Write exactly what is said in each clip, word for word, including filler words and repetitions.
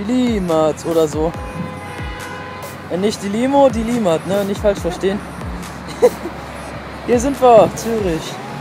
Limmat oder so. Äh, nicht die Limo, die Limmat, ne? Nicht falsch verstehen. Hier sind wir, Zürich.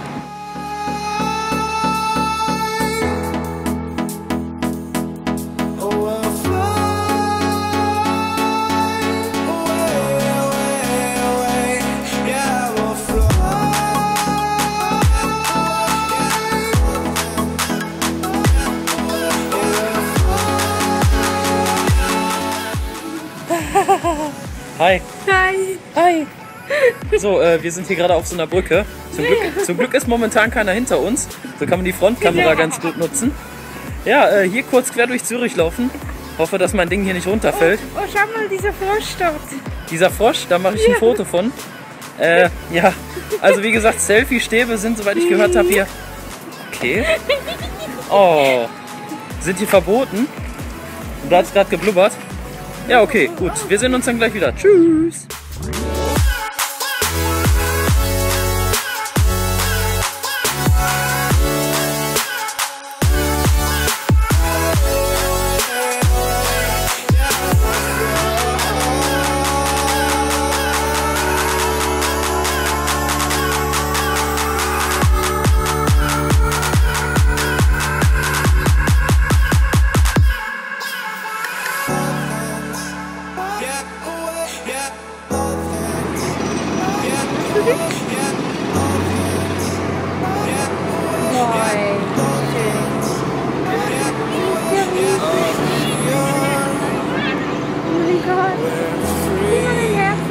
Hi. Hi. Hi. So, äh, wir sind hier gerade auf so einer Brücke. Zum Glück, zum Glück ist momentan keiner hinter uns. So kann man die Frontkamera Ja. ganz gut nutzen. Ja, äh, hier kurz quer durch Zürich laufen. Hoffe, dass mein Ding hier nicht runterfällt. Oh, oh, schau mal, dieser Frosch dort. Dieser Frosch, da mache ich ein Foto von. Äh, ja, also wie gesagt, Selfie-Stäbe sind, soweit ich gehört habe, hier... Okay. Oh. Sind die verboten? Und du hast gerade geblubbert. Ja, okay, gut. Wir sehen uns dann gleich wieder. Tschüss.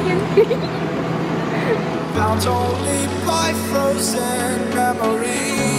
Bound only by frozen memories.